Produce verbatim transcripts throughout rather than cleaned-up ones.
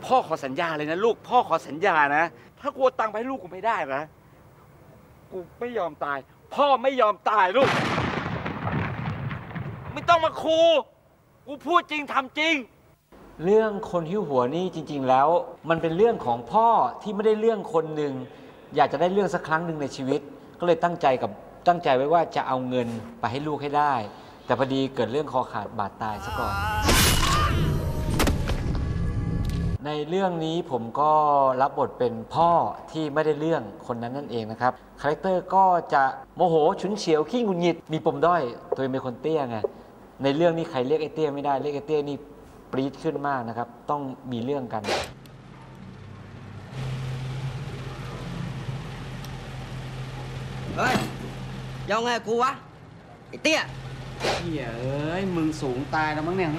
พ่อขอสัญญาเลยนะลูกพ่อขอสัญญานะถ้ากูตังค์ไปให้ลูกกูไม่ได้นะกูไม่ยอมตายพ่อไม่ยอมตายลูกไม่ต้องมาคูกูพูดจริงทำจริงเรื่องคนหิ้วหัวนี่จริงๆแล้วมันเป็นเรื่องของพ่อที่ไม่ได้เรื่องคนหนึ่งอยากจะได้เรื่องสักครั้งหนึ่งในชีวิตก็เลยตั้งใจกับตั้งใจไว้ว่าจะเอาเงินไปให้ลูกให้ได้แต่พอดีเกิดเรื่องคอขาดบาดตายซะก่อนในเรื่องนี้ผมก็รับบทเป็นพ่อที่ไม่ได้เรื่องคนนั้นนั่นเองนะครับคาแรคเตอร์ก็จะโมโหฉุนเฉียวขี้หงุดหงิดมีปมด้อยตัวเองเป็นคนเตี้ยไงในเรื่องนี้ใครเรียกไอ้เตี้ยไม่ได้เรียกไอ้เตี้ยนี่ปรี๊ดขึ้นมากนะครับต้องมีเรื่องกันเฮ้ยยังไงกูวะไอ้เตี้ยเฮ้ยเอ้ยมึงสูงตายแล้วมั้งเนี่ย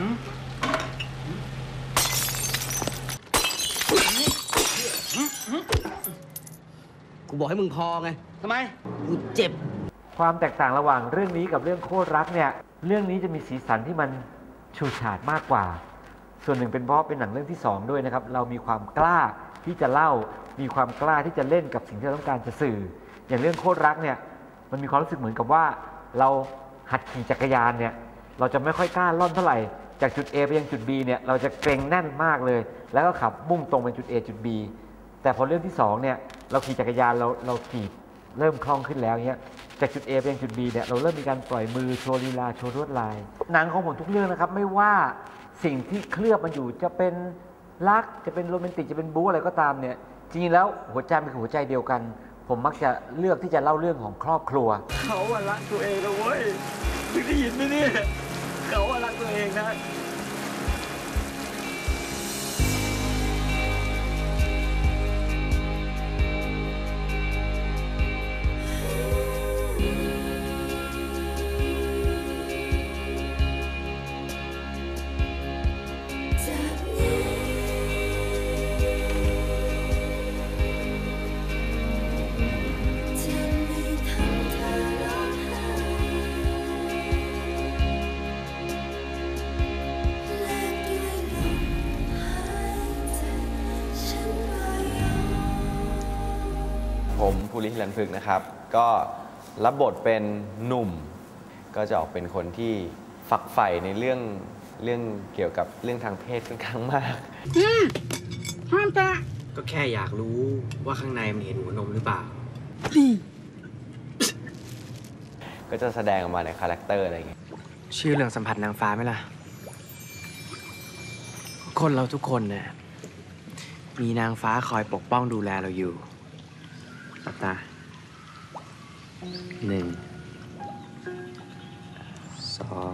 กูบอกให้มึงพอไงทำไมกูเจ็บความแตกต่างระหว่างเรื่องนี้กับเรื่องโคตรรักเนี่ยเรื่องนี้จะมีสีสันที่มันฉูดฉาดมากกว่าส่วนหนึ่งเป็นเพราะเป็นหนังเรื่องที่สองด้วยนะครับเรามีความกล้าที่จะเล่ามีความกล้าที่จะเล่นกับสิ่งที่เราต้องการจะสื่ออย่างเรื่องโคตรรักเนี่ยมันมีความรู้สึกเหมือนกับว่าเราหัดขี่จักรยานเนี่ยเราจะไม่ค่อยกล้าล่อนเท่าไหร่จากจุด A ไปยังจุด B เนี่ยเราจะเกรงแน่นมากเลยแล้วก็ขับมุ่งตรงไปจุด A จุด B แต่พอเรื่องที่สองเนี่ยเราขี่จักรยานเราเราขี่เริ่มคล่องขึ้นแล้วเนี่ยจากจุด A ไปยังจุด B เนี่ยเราเริ่มมีการปล่อยมือโชว์ลีลาโชว์ลวดลายหนังของผมทุกเรื่องนะครับไม่ว่าสิ่งที่เคลือบมันอยู่จะเป็นรักจะเป็นโรแมนติกจะเป็นบู๊อะไรก็ตามเนี่ยจริงๆแล้วหัวใจมันคือหัวใจเดียวกันผมมักจะเลือกที่จะเล่าเรื่องของครอบครัวเขาอะรักตัวเองนะเว้ยได้ยินไหมเนี่ยเขาอะรักตัวเองนะผมภูริ หิรัญพฤกษ์นะครับก็รับบทเป็นหนุ่มก็จะออกเป็นคนที่ฝักใฝ่ในเรื่องเรื่องเกี่ยวกับเรื่องทางเพศค่อนข้างมากห้ามตาก็แค่อยากรู้ว่าข้างในมันเห็นหัวนมหรือเปล่าก็จะแสดงออกมาในคาแรคเตอร์อะไรอย่างเงี้ยชื่อเรื่องสัมผัสนางฟ้าไหมล่ะคนเราทุกคนเนี่ยมีนางฟ้าคอยปกป้องดูแลเราอยู่หลับตาหนึ่งสอง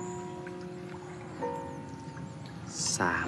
สาม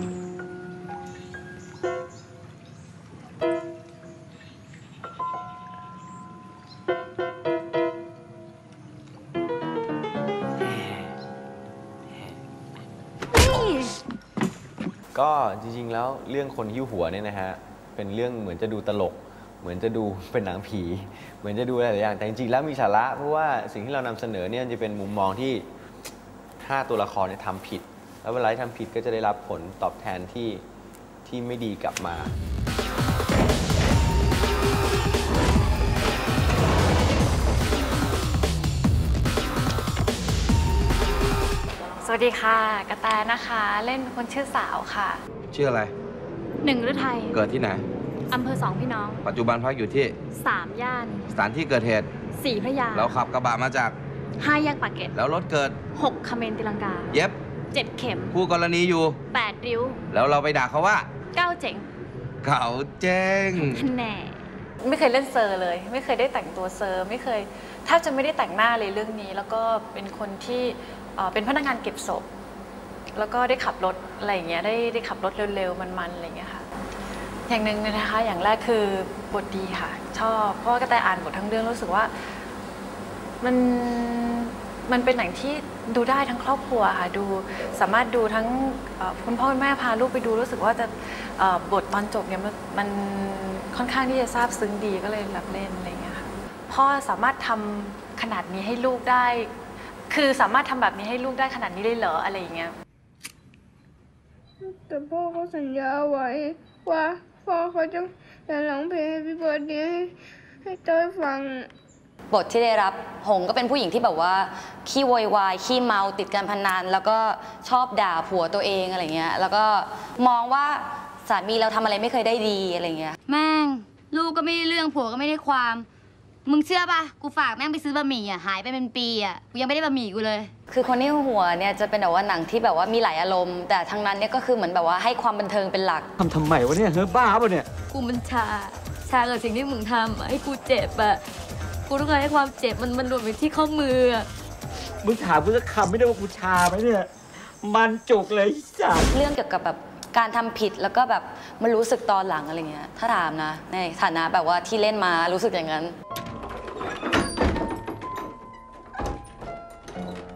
ก็จริงๆแล้วเรื่องคนหิ้วหัวเนี่ยนะฮะเป็นเรื่องเหมือนจะดูตลกเหมือนจะดูเป็นหนังผีเหมือนจะดูหลายอย่างแต่จริงๆแล้วมีสาระเพราะว่าสิ่งที่เรานำเสนอเนี่ยจะเป็นมุมมองที่ถ้าตัวละครเนี่ยทำผิดแล้วเวลาที่ทำผิดก็จะได้รับผลตอบแทนที่ที่ไม่ดีกลับมาสวัสดีค่ะกระแตนะคะเล่นเป็นคนชื่อสาวค่ะชื่ออะไรหนึ่งฤทัยเกิดที่ไหนอำเภอสองพี่น้องปัจจุบันพักอยู่ที่สามย่านสถานที่เกิดเหตุสี่พระยาเราขับกระบะมาจากห้าแยกปากเกร็ดแล้วรถเกิดหกคเมนติลังกาเย็บเจ็ดเข็มคู่กรณีอยู่แปดริ้วแล้วเราไปด่าเขาว่าเก้าเจ๋งเก่าเจ๋งแน่ไม่เคยเล่นเซอร์เลยไม่เคยได้แต่งตัวเซอร์ไม่เคยแทบจะไม่ได้แต่งหน้าเลยเรื่องนี้แล้วก็เป็นคนที่เป็นพนักงานเก็บศพแล้วก็ได้ขับรถอะไรอย่างเงี้ยได้ได้ขับรถเร็วๆมันๆอะไรอย่างเงี้ยค่ะอย่างหนึ่งนะคะอย่างแรกคือบทดีค่ะชอบเพราะว่ากระแตอ่านบททั้งเรื่องรู้สึกว่ามันมันเป็นหนังที่ดูได้ทั้งครอบครัวค่ะดูสามารถดูทั้งคุณพ่อคุณแม่พาลูกไปดูรู้สึกว่าจะบทตอนจบเนี่ยมันค่อนข้างที่จะซาบซึ้งดีก็เลยรับเล่นอะไรอย่างเงี้ยค่ะพ่อสามารถทำขนาดนี้ให้ลูกได้คือสามารถทำแบบนี้ให้ลูกได้ขนาดนี้เลยเหรออะไรอย่างเงี้ยแต่พ่อเขาสัญญาไว้ว่าพ่อเขาจะจะร้องเพลง Happy Birthday ให้ให้เต้ยฟังบทที่ได้รับหงก็เป็นผู้หญิงที่แบบว่าขี้โวยวายขี้เมาติดการพนันแล้วก็ชอบด่าผัวตัวเองอะไรเงี้ยแล้วก็มองว่าสามีเราทำอะไรไม่เคยได้ดีอะไรเงี้ยแม่งลูกก็ไม่ได้เรื่องผัวก็ไม่ได้ความมึงเชื่อปะกูฝากแม่งไปซื้อบะหมี่อ่ะหายไปเป็นปีอ่ะกูยังไม่ได้บะหมี่กูเลยคือคนที่หัวเนี่ยจะเป็นแบบว่าหนังที่แบบว่ามีหลายอารมณ์แต่ทั้งนั้นเนี่ยก็คือเหมือนแบบว่าให้ความบันเทิงเป็นหลักทำทำไมวะเนี่ยเฮ้ยบ้าป่ะเนี่ยกูมันชาชากับสิ่งที่มึงทำให้กูเจ็บอะกูต้องการให้ความเจ็บมันมันรวมไปที่ข้อมือมึงถามกูสักคำไม่ได้ว่ากูชาไหมเนี่ยมันจุกเลยจ้ะเรื่องเกี่ยวกับแบบการทำผิดแล้วก็แบบมารู้สึกตอนหลังอะไรเงี้ยถ้าถามนะในฐานะแบบว่าที่เล่นมารู้สึกอย่างนั้น